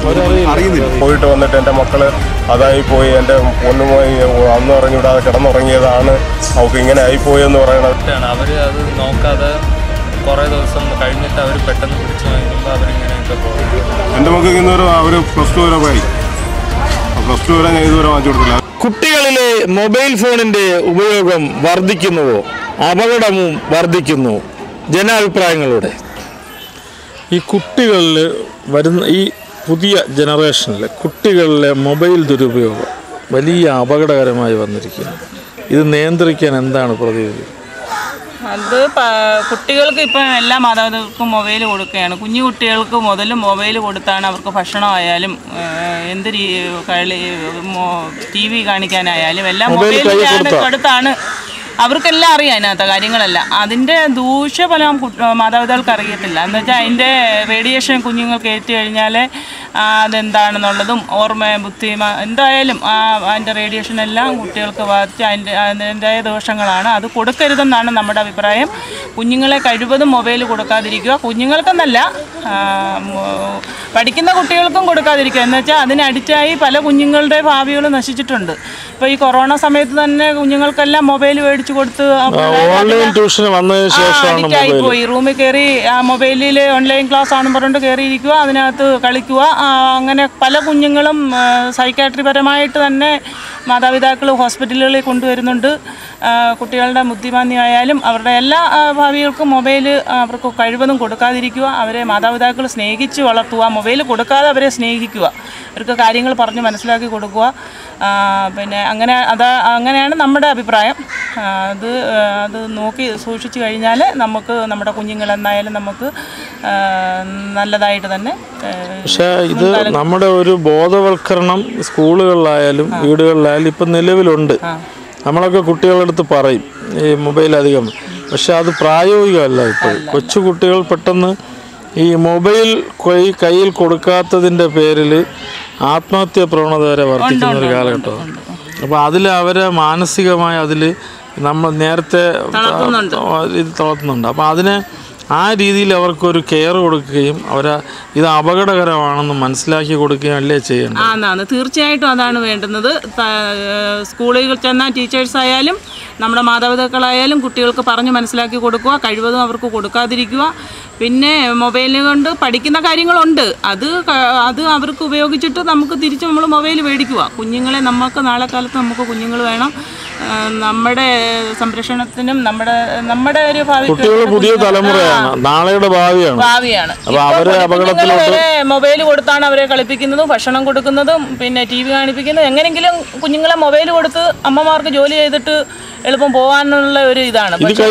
അറിയുന്നില്ല. പോയിട്ട് വന്നിട്ട് എൻ്റെ മക്കള് അതായി പോയി, എൻ്റെ പൊന്നുപോയി അന്ന് ഉറങ്ങിവിടാതെ കിടന്നുറങ്ങിയതാണ്, അവർക്ക് ഇങ്ങനെ ആയിപ്പോയെന്ന് പറയണത്. അവർ അത് നോക്കാതെ കുറേ ദിവസം കഴിഞ്ഞിട്ട് അവർ പെട്ടെന്ന് പിടിച്ചു വാങ്ങിക്കുമ്പോൾ അവരിങ്ങനെയൊക്കെ പോകും. എൻ്റെ മക്കൾക്ക് ഇന്നൊരു അവർ +2 വരെ പോയി, +2 വരെ ഞാൻ ഇതുവരെ വാങ്ങിച്ചു കൊടുത്തില്ല. കുട്ടികളിലെ മൊബൈൽ ഫോണിൻ്റെ ഉപയോഗം വർദ്ധിക്കുന്നുവോ, അപകടവും വർദ്ധിക്കുന്നു? ജനാഭിപ്രായങ്ങളുടെ ഈ കുട്ടികളിൽ വരുന്ന ഈ പുതിയ ജനറേഷനിൽ കുട്ടികളിലെ മൊബൈൽ ദുരുപയോഗം വലിയ അപകടകരമായി വന്നിരിക്കുന്നു. ഇത് നിയന്ത്രിക്കാൻ എന്താണ് പ്രതിവിധി? അത് കുട്ടികൾക്ക് ഇപ്പം എല്ലാ മാതാപിതാക്കൾക്കും മൊബൈൽ കൊടുക്കുകയാണ്. കുഞ്ഞു കുട്ടികൾക്ക് മുതലും മൊബൈൽ കൊടുത്താണ് അവർക്ക് ഭക്ഷണമായാലും എന്ത് TV കാണിക്കാനായാലും എല്ലാം മൊബൈൽ കൊടുത്താണ്. അവർക്കെല്ലാം അറിയാം അതിനകത്തെ കാര്യങ്ങളെല്ലാം. അതിൻ്റെ ദൂഷ്യഫലം മാതാപിതാക്കൾക്ക് അറിയത്തില്ല. എന്ന് വെച്ചാൽ അതിൻ്റെ റേഡിയേഷൻ കുഞ്ഞുങ്ങൾക്ക് ഏറ്റു കഴിഞ്ഞാൽ അതെന്താണെന്നുള്ളതും ഓർമ്മ ബുദ്ധി എന്തായാലും അതിൻ്റെ റേഡിയേഷനെല്ലാം കുട്ടികൾക്ക് ബാധിച്ച് അതിൻ്റെതായ ദോഷങ്ങളാണ്. അത് കൊടുക്കരുതെന്നാണ് നമ്മുടെ അഭിപ്രായം. കുഞ്ഞുങ്ങളെ കഴിവതും മൊബൈൽ കൊടുക്കാതിരിക്കുക. കുഞ്ഞുങ്ങൾക്കെന്നല്ല, പഠിക്കുന്ന കുട്ടികൾക്കും കൊടുക്കാതിരിക്കുക. എന്ന് വെച്ചാൽ അതിന് അഡിക്റ്റായി പല കുഞ്ഞുങ്ങളുടെ ഭാവികൾ നശിച്ചിട്ടുണ്ട്. ഇപ്പോൾ ഈ കൊറോണ സമയത്ത് തന്നെ കുഞ്ഞുങ്ങൾക്കെല്ലാം മൊബൈൽ മേടിച്ച് കൊടുത്ത് അഡിക്റ്റായി പോയി. റൂമിൽ കയറി മൊബൈലിൽ ഓൺലൈൻ ക്ലാസ് ആണെന്ന് പറഞ്ഞിട്ട് കയറിയിരിക്കുക, അതിനകത്ത് കളിക്കുക. അങ്ങനെ പല കുഞ്ഞുങ്ങളും സൈക്കാട്രി പരമായിട്ട് തന്നെ മാതാപിതാക്കൾ ഹോസ്പിറ്റലുകളിൽ കൊണ്ടുവരുന്നുണ്ട്. കുട്ടികളുടെ ബുദ്ധിമാന്യമായാലും അവരുടെ എല്ലാ ഭാവികൾക്കും മൊബൈൽ അവർക്ക് കഴിവതും കൊടുക്കാതിരിക്കുക. അവരെ മാതാപിതാക്കൾ സ്നേഹിച്ച് വളർത്തുക. മൊബൈൽ കൊടുക്കാതെ അവരെ സ്നേഹിക്കുക. അവർക്ക് കാര്യങ്ങൾ പറഞ്ഞ് മനസ്സിലാക്കി കൊടുക്കുക. പിന്നെ അങ്ങനെയാണ് നമ്മുടെ അഭിപ്രായം. അത് നോക്കി സൂക്ഷിച്ചു കഴിഞ്ഞാൽ നമുക്ക് നമ്മുടെ കുഞ്ഞുങ്ങളെന്നായാലും നമുക്ക് നല്ലതായിട്ട് തന്നെ. പക്ഷേ ഇത് നമ്മുടെ ഒരു ബോധവൽക്കരണം സ്കൂളുകളിലായാലും വീടുകളിലായാലും ഇപ്പം നിലവിലുണ്ട്. നമ്മളൊക്കെ കുട്ടികളുടെ അടുത്ത് പറയും ഈ മൊബൈൽ അധികം, പക്ഷെ അത് പ്രായോഗികമല്ല. ഇപ്പോൾ കൊച്ചു കുട്ടികൾ പെട്ടെന്ന് ഈ മൊബൈൽ കയ്യിൽ കൊടുക്കാത്തതിൻ്റെ പേരിൽ ആത്മഹത്യാ പ്രവണത വരെ വർദ്ധിക്കുന്ന ഒരു കാലഘട്ടമാണ്. അപ്പോൾ അതിൽ അവരെ മാനസികമായി അതിൽ നമ്മൾ നേരത്തെ ഇത് തളർത്തുന്നുണ്ട്. അപ്പോൾ അതിനെ ആ രീതിയിൽ അവർക്കൊരു കെയർ കൊടുക്കുകയും ഇത് അപകടകരമാണെന്ന് മനസ്സിലാക്കി കൊടുക്കുകയും അല്ലേ ചെയ്യേണ്ടത്? തീർച്ചയായിട്ടും അതാണ് വേണ്ടുന്നത്. സ്കൂളുകളിൽ ചെന്നാൽ ടീച്ചേഴ്സായാലും നമ്മുടെ മാതാപിതാക്കളായാലും കുട്ടികൾക്ക് പറഞ്ഞ് മനസ്സിലാക്കി കൊടുക്കുക. കഴിവതും അവർക്ക് കൊടുക്കാതിരിക്കുക. പിന്നെ മൊബൈൽ കൊണ്ട് പഠിക്കുന്ന കാര്യങ്ങളുണ്ട്. അത് അവർക്ക് ഉപയോഗിച്ചിട്ട് നമുക്ക് തിരിച്ച് നമ്മൾ മൊബൈൽ മേടിക്കുക. കുഞ്ഞുങ്ങളെ നമുക്ക് നാളെ കാലത്ത് നമുക്ക് കുഞ്ഞുങ്ങൾ വേണം. നമ്മുടെ സംരക്ഷണത്തിനും നമ്മുടെ ഒരു പുതിയ തലമുറയാണ്, നാളെയുടെ ഭാവിയാണ്. മൊബൈൽ കൊടുത്താണ് അവരെ കളിപ്പിക്കുന്നതും ഭക്ഷണം കൊടുക്കുന്നതും പിന്നെ TV കാണിപ്പിക്കുന്നതും. എങ്ങനെയെങ്കിലും കുഞ്ഞുങ്ങളെ മൊബൈൽ കൊടുത്ത് അമ്മമാർക്ക് ജോലി ചെയ്തിട്ട് എളുപ്പം പോകാനുള്ള ഒരു ഇതാണ്.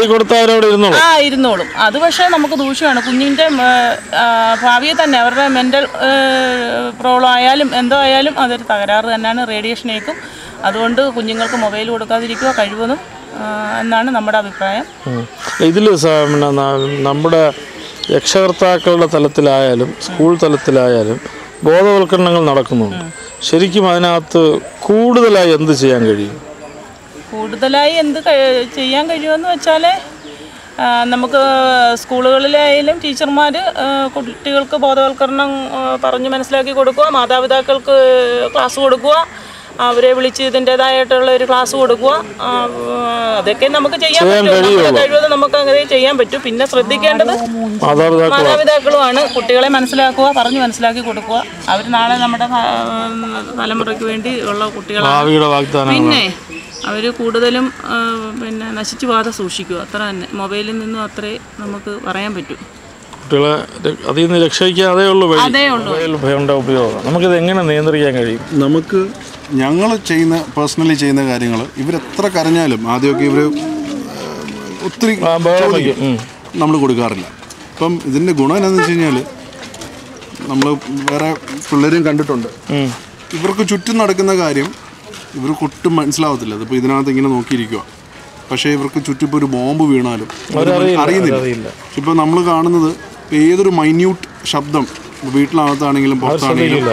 ഇരുന്നോളും. അത് പക്ഷേ നമുക്ക് ദൂഷ്യമാണ്. കുഞ്ഞിൻ്റെ ഭാവിയെ തന്നെ അവരുടെ മെൻ്റൽ പ്രോബ്ലം ആയാലും എന്തോ ആയാലും അതൊരു തകരാറ് തന്നെയാണ്. റേഡിയേഷനേക്കും. അതുകൊണ്ട് കുഞ്ഞുങ്ങൾക്ക് മൊബൈൽ കൊടുക്കാതിരിക്കുക കഴിവതും എന്നാണ് നമ്മുടെ അഭിപ്രായം. ഇതിൽ നമ്മുടെ രക്ഷകർത്താക്കളുടെ തലത്തിലായാലും സ്കൂൾ തലത്തിലായാലും ബോധവൽക്കരണങ്ങൾ നടക്കുന്നുണ്ട്. ശരിക്കും അതിനകത്ത് കൂടുതലായി എന്ത് ചെയ്യാൻ കഴിയും? കൂടുതലായി എന്ത് ചെയ്യാൻ കഴിയുമെന്ന് വെച്ചാൽ നമുക്ക് സ്കൂളുകളിലായാലും ടീച്ചർമാർ കുട്ടികൾക്ക് ബോധവൽക്കരണം പറഞ്ഞ് മനസ്സിലാക്കി കൊടുക്കുക. മാതാപിതാക്കൾക്ക് ക്ലാസ് കൊടുക്കുക. അവരെ വിളിച്ച് ഇതിൻ്റെതായിട്ടുള്ള ഒരു ക്ലാസ് കൊടുക്കുക. അതൊക്കെ നമുക്ക് ചെയ്യാൻ പറ്റും. കഴിവതും നമുക്ക് അങ്ങനെ ചെയ്യാൻ പറ്റും. പിന്നെ ശ്രദ്ധിക്കേണ്ടത് മാതാപിതാക്കളുമാണ്. കുട്ടികളെ മനസ്സിലാക്കുക, പറഞ്ഞ് മനസ്സിലാക്കി കൊടുക്കുക. അവർ നാളെ നമ്മുടെ തലമുറയ്ക്ക് വേണ്ടി ഉള്ള കുട്ടികളാണ്. പിന്നെ അവർ കൂടുതലും പിന്നെ നശിച്ചു പോകാതെ സൂക്ഷിക്കുക. അത്ര തന്നെ. മൊബൈലിൽ നിന്നും അത്രേ നമുക്ക് പറയാൻ പറ്റും. കുട്ടികളെ അതിൽ നിന്ന് രക്ഷിക്കാൻ അതേ ഉള്ളൂ ഉപയോഗം. നമുക്കിത് എങ്ങനെ നിയന്ത്രിക്കാൻ കഴിയും? ഞങ്ങൾ പേഴ്സണലി ചെയ്യുന്ന കാര്യങ്ങൾ, ഇവരെത്ര കരഞ്ഞാലും ആദ്യമൊക്കെ ഇവർ ഒത്തിരി നമ്മൾ കൊടുക്കാറില്ല. ഇപ്പം ഇതിൻ്റെ ഗുണം എന്താണെന്ന് വെച്ച് കഴിഞ്ഞാൽ നമ്മൾ വേറെ പിള്ളേരെയും കണ്ടിട്ടുണ്ട്. ഇവർക്ക് ചുറ്റും നടക്കുന്ന കാര്യം ഇവർക്ക് ഒട്ടും മനസ്സിലാവത്തില്ല. അതിപ്പോൾ ഇതിനകത്ത് ഇങ്ങനെ നോക്കിയിരിക്കുക. പക്ഷേ ഇവർക്ക് ചുറ്റും ഇപ്പോൾ ഒരു ബോംബ് വീണാലും അറിയുന്നില്ല. ഇപ്പോൾ നമ്മൾ കാണുന്നത് ഏതൊരു മൈന്യൂട്ട് ശബ്ദം വീട്ടിനകത്താണെങ്കിലും പുറത്താണെങ്കിലും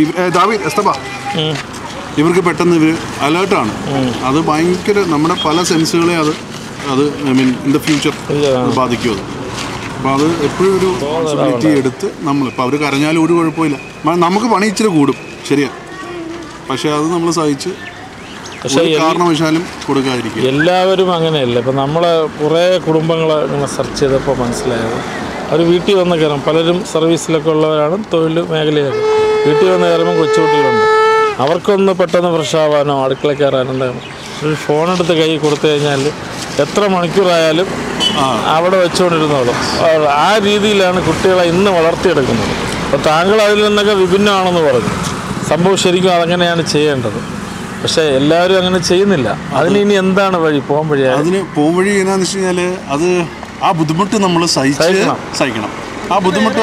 ഇവർക്ക് പെട്ടെന്ന് ഇവർ അലേർട്ടാണ്. അത് ഭയങ്കര നമ്മുടെ പല സെൻസുകളെ അത് I mean in the future ബാധിക്കും. അപ്പോൾ അത് എപ്പോഴും ഒരു റെസ്പോൺസിബിലിറ്റി എടുത്ത് നമ്മളിപ്പോൾ അവർ കരഞ്ഞാലും ഒരു കുഴപ്പമില്ല. നമുക്ക് പണി ഇച്ചിരി കൂടും, ശരിയാണ്, പക്ഷേ അത് നമ്മൾ സഹിച്ച് പക്ഷേ കാരണവശാലും കൊടുക്കാതിരിക്കും. എല്ലാവരും അങ്ങനെയല്ല. ഇപ്പം നമ്മളെ കുറേ കുടുംബങ്ങൾ ഇങ്ങനെ സെർച്ച് ചെയ്തപ്പോൾ മനസ്സിലായത് അവർ വീട്ടിൽ വന്ന് കയറും. പലരും സർവീസിലൊക്കെ ഉള്ളവരാണ്, തൊഴിൽ മേഖലയിലൊക്കെ. വീട്ടിൽ വന്ന് കയറുമ്പോൾ കൊച്ചുകുട്ടികളുണ്ട്. അവർക്കൊന്ന് പെട്ടെന്ന് ഫ്രഷ് ആവാനോ അടുക്കള കയറാനോ ഒരു ഫോണെടുത്ത് കൈ കൊടുത്തു കഴിഞ്ഞാൽ എത്ര മണിക്കൂറായാലും അവിടെ വെച്ചുകൊണ്ടിരുന്നോളും. ആ രീതിയിലാണ് കുട്ടികളെ ഇന്ന് വളർത്തിയെടുക്കുന്നത്. അപ്പോൾ താങ്കൾ അതിൽ നിന്നൊക്കെ വിഭിന്നമാണെന്ന് പറഞ്ഞു. സംഭവം ശരിക്കും അതങ്ങനെയാണ് ചെയ്യേണ്ടത്. പക്ഷേ എല്ലാവരും അങ്ങനെ ചെയ്യുന്നില്ല. അതിന് ഇനി എന്താണ് വഴി, പോകാൻ വഴി? അതിന് പോകാൻ വഴി എന്നാന്ന് വെച്ച് കഴിഞ്ഞാൽ അത് ആ ബുദ്ധിമുട്ട് നമ്മൾ സഹിക്കണം. ആ ബുദ്ധിമുട്ട്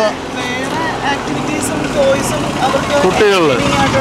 കുട്ടികളിൽ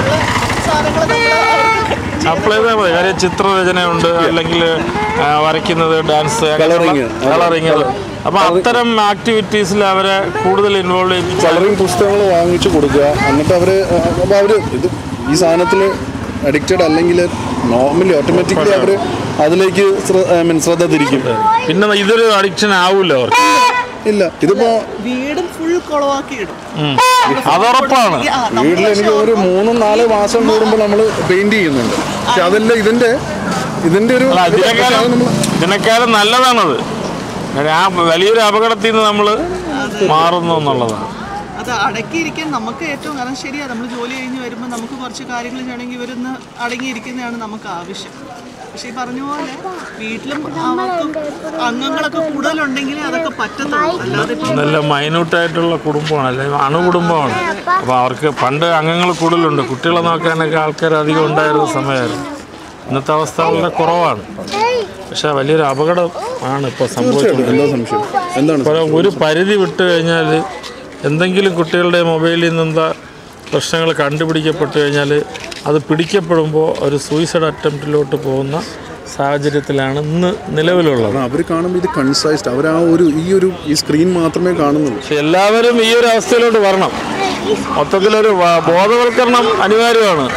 അപ്ലൈ ചെയ്താൽ മതി. കാര്യം ചിത്രരചനയുണ്ട്, അല്ലെങ്കിൽ വരയ്ക്കുന്നത്, ഡാൻസ്, കളറിങ്. അപ്പോൾ അത്തരം ആക്ടിവിറ്റീസിൽ അവരെ കൂടുതൽ ഇൻവോൾവ് ചെയ്യിപ്പിച്ച് കളറിങ് പുസ്തകങ്ങൾ വാങ്ങിച്ചു കൊടുക്കുക. എന്നിട്ട് അവർ ഇത് ഈ സാധനത്തിൽ അഡിക്റ്റഡ് അല്ലെങ്കിൽ നോർമലി ഓട്ടോമാറ്റിക്കലി അവർ അതിലേക്ക് ശ്രദ്ധ തിരിക്കും. പിന്നെ ഇതൊരു അഡിക്ഷൻ ആവില്ല അവർക്ക്. ഇല്ല, ഇതിപ്പോ വീടും ഫുൾ കുളവാക്കി ഇടും. അതുറപ്പാണ്. വീട്ടിൽ എനിക്ക് ഒരു 3-4 മാസം കൂടുമ്പോൾ നമ്മൾ പെയിന്റ് ചെയ്യുന്നുണ്ട്. പക്ഷെ അതെല്ലാം ഇതിന്റെ ഒരു ഇതിനേക്കാളും നല്ലതാണത്. ആ വലിയൊരു അപകടത്തിൽ നിന്ന് നമ്മൾ മാറുന്നു എന്നുള്ളതാണ്. അത് അടക്കിയിരിക്കാൻ നമുക്ക് ഏറ്റവും കാരണം ശരിയാണ്. നമ്മൾ ജോലി കഴിഞ്ഞ് വരുമ്പോൾ നമുക്ക് കുറച്ച് കാര്യങ്ങൾ ചെയ്യണമെങ്കിൽ ഇവരൊന്ന് അടങ്ങിയിരിക്കുന്നതാണ് നമുക്ക് ആവശ്യം. പക്ഷേ ഈ പറഞ്ഞ പോലെ വീട്ടിലും അംഗങ്ങളൊക്കെ കൂടുതലുണ്ടെങ്കിൽ അതൊക്കെ പറ്റത്തുള്ളൂ. അല്ലാതെ നല്ല മൈന്യൂട്ടായിട്ടുള്ള കുടുംബമാണ്, അല്ലെങ്കിൽ അണുകുടുംബമാണ്. അപ്പോൾ അവർക്ക് പണ്ട് അംഗങ്ങൾ കൂടുതലുണ്ട്, കുട്ടികളെ നോക്കാനൊക്കെ ആൾക്കാർ അധികം ഉണ്ടായിരുന്ന സമയമായിരുന്നു. ഇന്നത്തെ അവസ്ഥ വളരെ കുറവാണ്. പക്ഷെ വലിയൊരു അപകടമാണ് ഇപ്പോൾ സംഭവിക്കുന്നത്. ഒരു പരിധി വിട്ട് കഴിഞ്ഞാൽ എന്തെങ്കിലും കുട്ടികളുടെ മൊബൈലിൽ നിന്ന് പ്രശ്നങ്ങൾ കണ്ടുപിടിക്കപ്പെട്ട് കഴിഞ്ഞാൽ അത് പിടിക്കപ്പെടുമ്പോൾ ഒരു സൂയിസൈഡ് അറ്റംപ്റ്റിലോട്ട് പോകുന്ന സാഹചര്യത്തിലാണ് ഇന്ന് നിലവിലുള്ളത്. അവർ കാണുമ്പോൾ ഇത് കൺസൈസ്ഡ്, അവർ ഈ സ്ക്രീൻ മാത്രമേ കാണുന്നുള്ളൂ. പക്ഷെ എല്ലാവരും ഈ ഒരു അവസ്ഥയിലോട്ട് വരണം. മൊത്തത്തിലൊരു ബോധവൽക്കരണം അനിവാര്യമാണ്.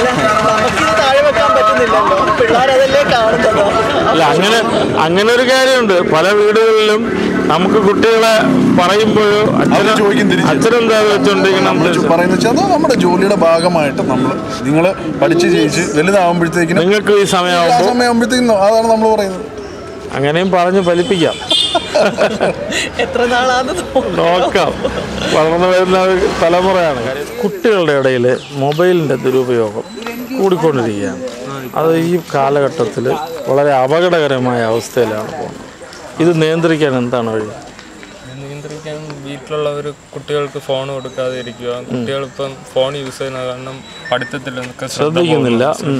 അല്ല, അങ്ങനെ ഒരു കാര്യമുണ്ട്. പല വീടുകളിലും നമുക്ക് കുട്ടികളെ പറയുമ്പോഴോ അച്ഛനെന്താ വെച്ചോണ്ടിരിക്കണം പറയുന്നത് നമ്മുടെ ജോലിയുടെ ഭാഗമായിട്ട് നിങ്ങൾ പഠിച്ച് ജയിച്ച് വലുതാവുമ്പോഴത്തേക്കും നിങ്ങൾക്ക് ഈ സമയമാകുമ്പോഴത്തേക്കും അതാണ് നമ്മൾ പറയുന്നത്. അങ്ങനെയും പറഞ്ഞ് ഫലിപ്പിക്കാം. എത്ര നാളാണ് നോക്കാം. വളർന്നു വരുന്ന തലമുറയാണ്. കുട്ടികളുടെ ഇടയിൽ മൊബൈലിൻ്റെ ദുരുപയോഗം കൂടിക്കൊണ്ടിരിക്കുകയാണ്. അത് ഈ കാലഘട്ടത്തിൽ വളരെ അപകടകരമായ അവസ്ഥയിലാണ് പോകുന്നത്. ഇത് നിയന്ത്രിക്കാൻ എന്താണ് വഴി? നിയന്ത്രിക്കാൻ വീട്ടിലുള്ളവർ കുട്ടികൾക്ക് ഫോൺ കൊടുക്കാതെ ഇരിക്കുക. കുട്ടികളിപ്പം ഫോൺ യൂസ് ചെയ്യുന്ന കാരണം പഠിത്തത്തിലൊക്കെ ശ്രദ്ധിക്കുന്നില്ല.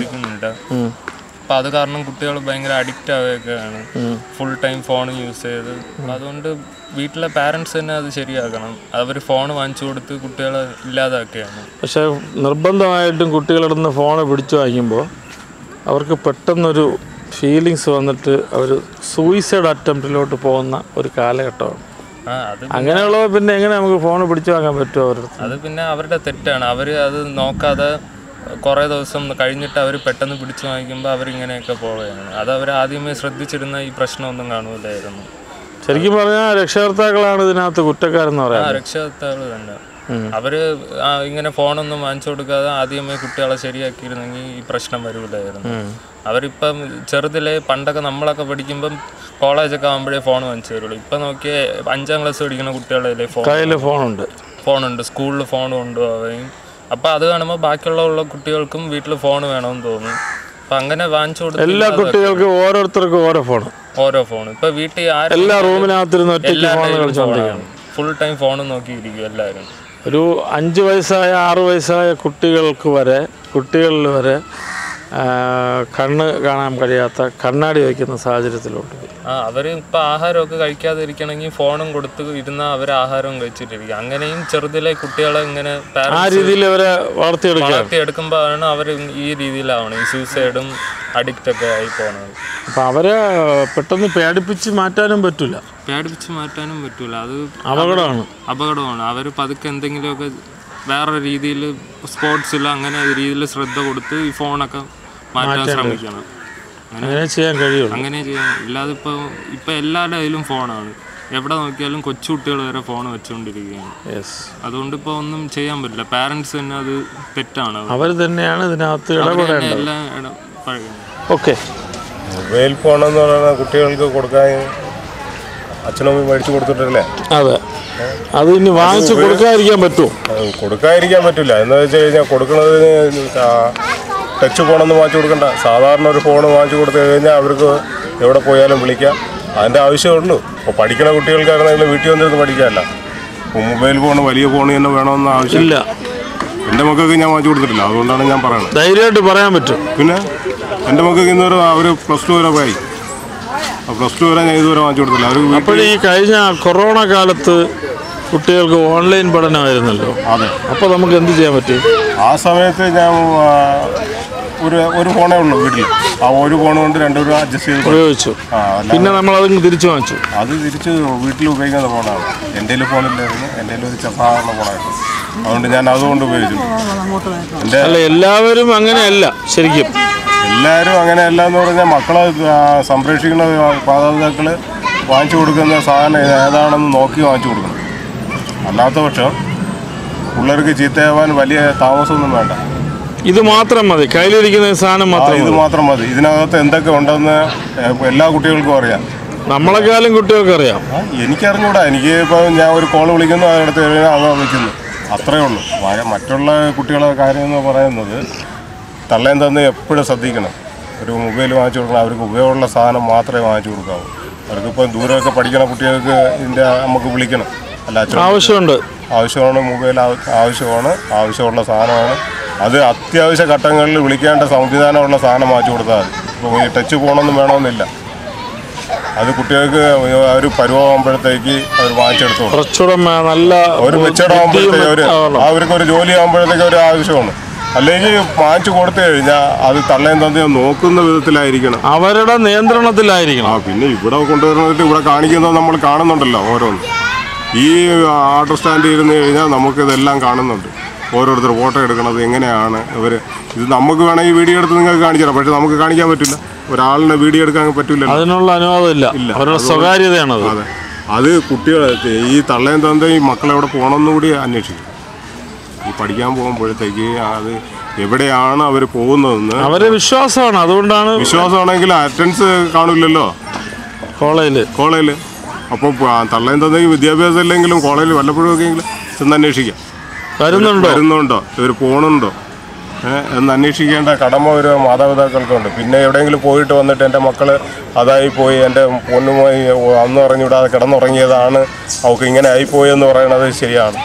അപ്പം അത് കാരണം കുട്ടികൾ ഭയങ്കര അഡിക്റ്റ് ആവുകയൊക്കെയാണ്, ഫുൾ ടൈം ഫോൺ യൂസ് ചെയ്ത്. അതുകൊണ്ട് വീട്ടിലെ പാരൻസ് തന്നെ അത് ശരിയാക്കണം. അവർ ഫോൺ വാങ്ങിച്ചു കൊടുത്ത് കുട്ടികളെ ഇല്ലാതാക്കുകയാണ്. പക്ഷേ നിർബന്ധമായിട്ടും കുട്ടികളുടെ നിന്ന് ഫോൺ പിടിച്ചു വാങ്ങിക്കുമ്പോൾ അവർക്ക് പെട്ടെന്നൊരു ഫീലിങ്സ് വന്നിട്ട് അവർ സൂയിസൈഡ് അറ്റംപ്റ്റിലോട്ട് പോകുന്ന ഒരു കാലഘട്ടമാണ്. അങ്ങനെയുള്ളവർ പിന്നെ എങ്ങനെ നമുക്ക് ഫോൺ പിടിച്ചു വാങ്ങാൻ പറ്റുമോ അവരുടെ? അത് പിന്നെ അവരുടെ തെറ്റാണ്. അവർ അത് നോക്കാതെ കുറേ ദിവസം കഴിഞ്ഞിട്ട് അവർ പെട്ടെന്ന് പിടിച്ചു വാങ്ങിക്കുമ്പോൾ അവരിങ്ങനെയൊക്കെ പോവുകയാണ്. അത് അവർ ആദ്യമേ ശ്രദ്ധിച്ചിരുന്ന ഈ പ്രശ്നമൊന്നും കാണൂലായിരുന്നു. ശരിക്കും പറഞ്ഞാൽ രക്ഷകർത്താക്കളാണ് ഇതിനകത്ത് കുറ്റക്കാരെന്ന് പറയാം. രക്ഷകർത്താക്കൾ തന്നെ. അവര് ഇങ്ങനെ ഫോണൊന്നും വാങ്ങിച്ചു കൊടുക്കാതെ ആദ്യമേ കുട്ടികളെ ശരിയാക്കിയിരുന്നെങ്കിൽ ഈ പ്രശ്നം വരൂലായിരുന്നു. അവരിപ്പം ചെറുതിലെ പണ്ടൊക്കെ നമ്മളൊക്കെ പഠിക്കുമ്പം കോളേജൊക്കെ ആകുമ്പോഴേ ഫോൺ വാങ്ങിച്ചു തരുള്ളൂ. ഇപ്പം നോക്കിയാൽ 5ാം ക്ലാസ് പഠിക്കുന്ന കുട്ടികളുടെ ഫോണുണ്ട്, സ്കൂളിൽ ഫോൺ കൊണ്ടുപോവുകയും. അപ്പം അത് കാണുമ്പോൾ ബാക്കിയുള്ള കുട്ടികൾക്കും വീട്ടിൽ ഫോൺ വേണമെന്ന് തോന്നും. അപ്പം അങ്ങനെ വാങ്ങിച്ചു കൊടുത്ത് എല്ലാ കുട്ടികൾക്കും ഓരോരുത്തർക്കും ഓരോ ഫോൺ. ഇപ്പം വീട്ടിൽ എല്ലാ റൂമിനകത്തിരുന്ന് ഫുൾ ടൈം ഫോൺ നോക്കിയിരിക്കും എല്ലാവരും. ഒരു 5 വയസ്സായ 6 വയസ്സായ കുട്ടികളിൽ വരെ കണ്ണ് കാണാൻ കഴിയാത്ത കണ്ണാടി വയ്ക്കുന്ന സാഹചര്യത്തിലോട്ട്. അവർ ഇപ്പം ആഹാരമൊക്കെ കഴിക്കാതെ ഇരിക്കണമെങ്കിൽ ഫോണും കൊടുത്ത് ഇരുന്നാൽ അവർ ആഹാരവും കഴിച്ചിട്ടിരിക്കും. അങ്ങനെയും ചെറുതിലെ കുട്ടികളെ ഇങ്ങനെ ആ രീതിയിൽ അവരെ വളർത്തിയെടുക്കുമ്പോഴാണ് അവർ ഈ രീതിയിലാവണം, ഈ സൂസൈഡും അഡിക്റ്റൊക്കെ ആയി പോകുന്നത്. അപ്പം അവരെ പെട്ടെന്ന് പേടിപ്പിച്ച് മാറ്റാനും പറ്റില്ല. അത് അപകടമാണ്. അവർ പതുക്കെ എന്തെങ്കിലുമൊക്കെ വേറെ രീതിയിൽ സ്പോർട്സിൽ അങ്ങനെ രീതിയിൽ ശ്രദ്ധ കൊടുത്ത് ഈ ഫോണൊക്കെ മാറ്റാൻ ശ്രമിക്കണം. അങ്ങനെ ചെയ്യാൻ കഴിയുള്ളൂ. ഇല്ലാതെ ഇപ്പം എല്ലാവരുടെ കയ്യിലും ഫോണാണ്. എവിടെ നോക്കിയാലും കൊച്ചുകുട്ടികൾ വരെ ഫോൺ വെച്ചുകൊണ്ടിരിക്കുകയാണ്. അതുകൊണ്ട് ഇപ്പോൾ ഒന്നും ചെയ്യാൻ പറ്റില്ല. പാരൻസ് തന്നെ അത് തെറ്റാണ്. അവർ തന്നെയാണ് ഇതിനകത്ത് ഇടപെടേണ്ടത്. എല്ലാം ഓക്കെ. മൊബൈൽ ഫോണെന്ന് പറയുന്നത് കുട്ടികൾക്ക് കൊടുക്കാൻ അച്ഛനമ്മ മേടിച്ചു കൊടുത്തിട്ടല്ലേ? അതെ. അത് ഇനി വാങ്ങിച്ച് കൊടുക്കാതിരിക്കാൻ പറ്റുമോ? കൊടുക്കാതിരിക്കാൻ പറ്റില്ല. എന്താ വെച്ച് കഴിഞ്ഞാൽ കൊടുക്കുന്നതിന് ടച്ച് ഫോണൊന്നും വാങ്ങിച്ചു കൊടുക്കണ്ട. സാധാരണ ഒരു ഫോൺ വാങ്ങിച്ചു കൊടുത്തു കഴിഞ്ഞാൽ അവർക്ക് എവിടെ പോയാലും വിളിക്കാം. അതിൻ്റെ ആവശ്യമുള്ളൂ. ഇപ്പോൾ പഠിക്കുന്ന കുട്ടികൾക്കാണെങ്കിലും വീട്ടിൽ വന്നിരുന്ന് പഠിക്കാമല്ല. ഇപ്പോൾ മൊബൈൽ ഫോൺ വലിയ ഫോൺ തന്നെ വേണമെന്ന് ആവശ്യമില്ല. എൻ്റെ മക്കൾക്ക് ഞാൻ വാങ്ങിച്ചു കൊടുത്തിട്ടില്ല. അതുകൊണ്ടാണ് ഞാൻ പറയുന്നത്. ധൈര്യമായിട്ട് പറയാൻ പറ്റും. പിന്നെ എൻ്റെ മക്കൾക്ക് ഇന്നുവരെ അവർ +2 വരെ പോയി. +2 വരെ ഞാൻ ഇതുവരെ വാങ്ങിച്ചു കൊടുത്തില്ല. അവർ അപ്പോൾ ഈ കഴിഞ്ഞ കൊറോണ കാലത്ത് കുട്ടികൾക്ക് ഓൺലൈൻ പഠനമായിരുന്നല്ലോ. അതെ. അപ്പോൾ നമുക്ക് എന്ത് ചെയ്യാൻ പറ്റും? ആ സമയത്ത് ഞാൻ ഒരു ഫോണേ ഉള്ളൂ വീട്ടിൽ. ആ ഒരു ഫോൺ കൊണ്ട് 2 രൂപ അഡ്ജസ്റ്റ് ചെയ്ത് ഉപയോഗിച്ചു. പിന്നെ നമ്മൾ അത് തിരിച്ചു വാങ്ങിച്ചു. അത് തിരിച്ച് വീട്ടിൽ ഉപയോഗിക്കുന്ന ഫോണാണ്. എൻ്റെ കയ്യിൽ ഫോണില്ലായിരുന്നു. എൻ്റെ കയ്യിൽ ഒരു സാധാരണ ഫോണായിരുന്നു. അതുകൊണ്ട് ഞാൻ അതുകൊണ്ട് ഉപയോഗിച്ചു. അല്ല, എല്ലാവരും അങ്ങനെയല്ല. ശരിക്കും എല്ലാവരും അങ്ങനെയല്ല എന്ന് പറഞ്ഞാൽ മക്കളെ സംരക്ഷിക്കുന്ന മാതാപിതാക്കൾ വാങ്ങിച്ചു കൊടുക്കുന്ന സാധനം ഏതാണെന്ന് നോക്കി വാങ്ങിച്ചു കൊടുക്കണം. അല്ലാത്ത പക്ഷം പിള്ളേർക്ക് ചീത്തയാവാൻ വലിയ താമസമൊന്നും വേണ്ട. ഇത് മാത്രം മതി. കയ്യിലിരിക്കുന്ന സാധനം മാത്രം. ഇത് മാത്രം മതി. ഇതിനകത്ത് എന്തൊക്കെ ഉണ്ടെന്ന് എല്ലാ കുട്ടികൾക്കും അറിയാം. നമ്മളെക്കാളും കുട്ടികൾക്ക് അറിയാം. എനിക്കറിഞ്ഞൂടാ. എനിക്ക് ഇപ്പോൾ ഞാൻ ഒരു കോൾ വിളിക്കുന്നു, അതിനടുത്ത് കഴിഞ്ഞാൽ അവ വിളിക്കുന്നു, അത്രയേ ഉള്ളൂ. മറ്റുള്ള കുട്ടികളുടെ കാര്യം എന്ന് പറയുന്നത് തള്ളേം തന്നെ എപ്പോഴും ശ്രദ്ധിക്കണം. ഒരു മൊബൈൽ വാങ്ങിച്ചു കൊടുക്കണം. അവർക്ക് ഉപയോഗമുള്ള സാധനം മാത്രമേ വാങ്ങിച്ചു കൊടുക്കാവൂ. അവർക്കിപ്പോൾ ദൂരമൊക്കെ പഠിക്കണ കുട്ടികൾക്ക് ഇതിൻ്റെ നമുക്ക് വിളിക്കണം. അല്ല, ആവശ്യമാണ്. മൊബൈൽ ആവശ്യമാണ്. ആവശ്യമുള്ള സാധനമാണ്. അത് അത്യാവശ്യ ഘട്ടങ്ങളിൽ വിളിക്കേണ്ട സംവിധാനമുള്ള സാധനം വാങ്ങിച്ചു കൊടുത്താൽ മതി. ഇപ്പോൾ ഈ ടച്ച് ഫോണൊന്നും വേണമെന്നില്ല. അത് കുട്ടികൾക്ക് ഒരു പരുവാകുമ്പോഴത്തേക്ക് അവർ വാങ്ങിച്ചെടുത്തോളൂ. ഒരു വെച്ചിടാകുമ്പോഴത്തേക്ക് അവർക്കൊരു ജോലി ആകുമ്പോഴത്തേക്ക് ഒരു ആവശ്യമാണ്. അല്ലെങ്കിൽ വാങ്ങിച്ചു കൊടുത്തു കഴിഞ്ഞാൽ അത് തള്ളയും തന്തയും നോക്കുന്ന വിധത്തിലായിരിക്കണം. അവരുടെ നിയന്ത്രണത്തിലായിരിക്കണം. പിന്നെ ഇവിടെ കൊണ്ടുവരുന്നിട്ട് ഇവിടെ കാണിക്കുന്നത് നമ്മൾ കാണുന്നുണ്ടല്ലോ ഓരോന്ന്. ഈ ഓട്ടോ സ്റ്റാൻഡിൽ ഇരുന്ന് കഴിഞ്ഞാൽ നമുക്കിതെല്ലാം കാണുന്നുണ്ട്. ഓരോരുത്തർ ഫോട്ടോ എടുക്കണത് എങ്ങനെയാണ് ഇവർ. ഇത് നമുക്ക് വേണമെങ്കിൽ വീഡിയോ എടുത്ത് നിങ്ങൾക്ക് കാണിച്ചു തരാം. പക്ഷെ നമുക്ക് കാണിക്കാൻ പറ്റില്ല. ഒരാളിനെ വീഡിയോ എടുക്കാൻ പറ്റില്ല. അതിനുള്ള അനുവാദമില്ല. അവരുടെ സ്വകാര്യതയാണത്. അതെ. അത് കുട്ടികൾ ഈ തള്ളയും തന്തയും മക്കളെവിടെ പോകണമെന്ന് കൂടി അന്വേഷിക്കും. ഈ പഠിക്കാൻ പോകുമ്പോഴത്തേക്ക് അത് എവിടെയാണ് അവർ പോകുന്നതെന്ന് അവരെ വിശ്വാസമാണ്. അതുകൊണ്ടാണ്. വിശ്വാസമാണെങ്കിൽ അറ്റൻഡൻസ് കാണില്ലല്ലോ കോളേജിൽ. അപ്പോൾ തള്ളയും തന്തയും വിദ്യാഭ്യാസം ഇല്ലെങ്കിലും കോളേജിൽ വല്ലപ്പോഴും ഒക്കെ എങ്കിലും ചെന്ന് അന്വേഷിക്കാം. വരുന്നുണ്ടോ ഇവർ പോകണുണ്ടോ എന്ന് അന്വേഷിക്കേണ്ട കടമ ഒരു മാതാപിതാക്കൾക്കുണ്ട്. പിന്നെ എവിടെയെങ്കിലും പോയിട്ട് വന്നിട്ട് എൻ്റെ മക്കൾ അതായി പോയി, എൻ്റെ പൊന്നുമായി അന്ന് പറഞ്ഞുവിടാതെ കിടന്നുറങ്ങിയതാണ്, അവൾക്ക് ഇങ്ങനെ ആയിപ്പോയി എന്ന് പറയുന്നത് ശരിയാണ്.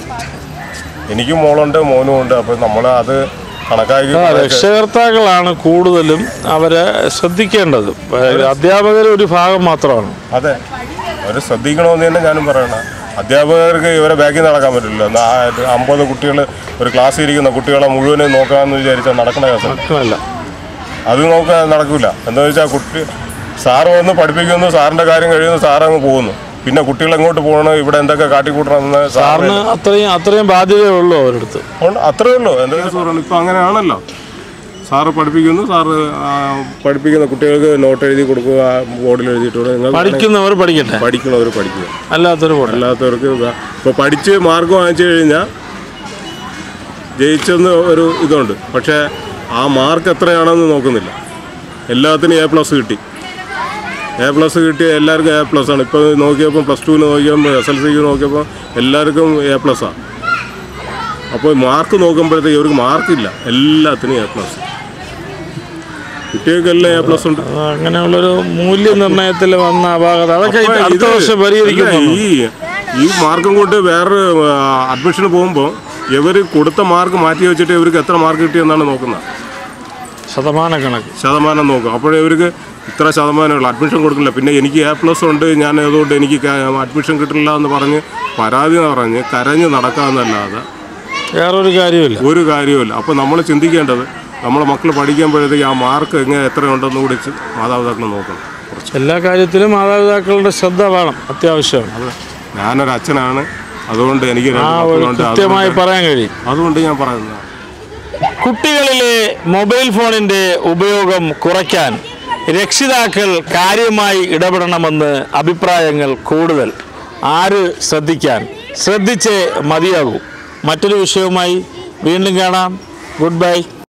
എനിക്കും മോളുണ്ട്, മോനും ഉണ്ട്. അപ്പോൾ നമ്മൾ അത് കണക്കാക്കി രക്ഷകർത്താക്കളാണ് കൂടുതലും അവരെ ശ്രദ്ധിക്കേണ്ടത്. അധ്യാപകർ ഒരു ഭാഗം മാത്രമാണ്. അതെ, അവർ ശ്രദ്ധിക്കണമെന്ന് തന്നെ ഞാനും പറയണം. അധ്യാപകർക്ക് ഇവരെ ബാക്കിൽ നടക്കാൻ പറ്റില്ല. 50 കുട്ടികൾ ഒരു ക്ലാസ്സിൽ ഇരിക്കുന്ന കുട്ടികളെ മുഴുവനും നോക്കാമെന്ന് വിചാരിച്ചാൽ നടക്കുന്ന കേസല്ല. അത് നടക്കില്ല. എന്താ വെച്ചാൽ സാറ് വന്ന് പഠിപ്പിക്കുന്നു, സാറിൻ്റെ കാര്യം കഴിയുന്നു, സാറങ്ങ് പോകുന്നു. പിന്നെ കുട്ടികൾ എങ്ങോട്ട് പോകണം, ഇവിടെ എന്തൊക്കെ കാട്ടിക്കൂട്ടണമെന്ന് സാറിന് അത്രയും ബാധ്യതയുള്ളൂ അവരടുത്ത്. അത്രേ ഉള്ളൂ. എന്താ പറയുന്നത്, ഇപ്പം അങ്ങനെയാണല്ലോ. സാറ് പഠിപ്പിക്കുന്നു, സാറ് പഠിപ്പിക്കുന്ന കുട്ടികൾക്ക് നോട്ട് എഴുതി കൊടുക്കുക, ബോർഡിൽ എഴുതിയിട്ട് പഠിക്കുന്നവർ പഠിക്കട്ടെ, പഠിക്കുന്നവർ പഠിക്കുക, അല്ലാത്തവർക്ക് ഇപ്പോൾ പഠിച്ച് മാർക്ക് വാങ്ങിച്ചു കഴിഞ്ഞാൽ ജയിച്ചെന്ന് ഒരു ഇതുണ്ട്. പക്ഷേ ആ മാർക്ക് എത്രയാണെന്ന് നോക്കുന്നില്ല. എല്ലാത്തിനും A+ കിട്ടി. A+ കിട്ടിയ എല്ലാവർക്കും A+ ആണ്. ഇപ്പോൾ നോക്കിയപ്പോൾ +2 നോക്കിയപ്പോൾ SLCക്ക് നോക്കിയപ്പോൾ എല്ലാവർക്കും A+. അപ്പോൾ മാർക്ക് നോക്കുമ്പോഴത്തേക്ക് ഇവർക്ക് മാർക്കില്ല. എല്ലാത്തിനും A+. കുട്ടികൾക്കെല്ലാം A+ ഉണ്ട്. അങ്ങനെയുള്ളൊരു മൂല്യനിർണ്ണയത്തിൽ വന്ന അപാകത അതൊക്കെ അടുത്ത വർഷം പരിഹരിക്കുന്നു. ഈ മാർക്കും കൊണ്ട് വേറെ അഡ്മിഷന് പോകുമ്പോൾ ഇവർ കൊടുത്ത മാർക്ക് മാറ്റി വെച്ചിട്ട് ഇവർക്ക് എത്ര മാർക്ക് കിട്ടിയെന്നാണ് നോക്കുന്നത്. ശതമാനം നോക്കും. അപ്പോഴേ ഇവർക്ക് ഇത്ര ശതമാനമുള്ള അഡ്മിഷൻ കൊടുക്കില്ല. പിന്നെ എനിക്ക് A+ ഉണ്ട്, ഞാൻ അതുകൊണ്ട് എനിക്ക് അഡ്മിഷൻ കിട്ടില്ല എന്ന് പറഞ്ഞ് പരാതി പറഞ്ഞ് കരഞ്ഞ് നടക്കാമെന്നല്ലാതെ വേറൊരു കാര്യമില്ല. അപ്പോൾ നമ്മൾ ചിന്തിക്കേണ്ടത് നമ്മളെ മക്കൾ പഠിക്കുമ്പോഴത്തേക്ക് ആ മാർക്ക് എത്ര ഉണ്ടെന്ന് കൂടി മാതാപിതാക്കൾ നോക്കണം. എല്ലാ കാര്യത്തിലും മാതാപിതാക്കളുടെ ശ്രദ്ധ വേണം, അത്യാവശ്യമാണ്. അത് ഞാനൊരു അച്ഛനാണ്, അതുകൊണ്ട് എനിക്ക് കൃത്യമായി പറയാൻ കഴിയും. അതുകൊണ്ട് ഞാൻ പറയുന്നത് കുട്ടികളിലെ മൊബൈൽ ഫോണിൻ്റെ ഉപയോഗം കുറയ്ക്കാൻ രക്ഷിതാക്കൾ കാര്യമായി ഇടപെടണമെന്ന് അഭിപ്രായങ്ങൾ കൂടുതൽ. ആര് ശ്രദ്ധിക്കാൻ? ശ്രദ്ധിച്ചേ മതിയാകൂ. മറ്റൊരു വിഷയവുമായി വീണ്ടും കാണാം. Good by.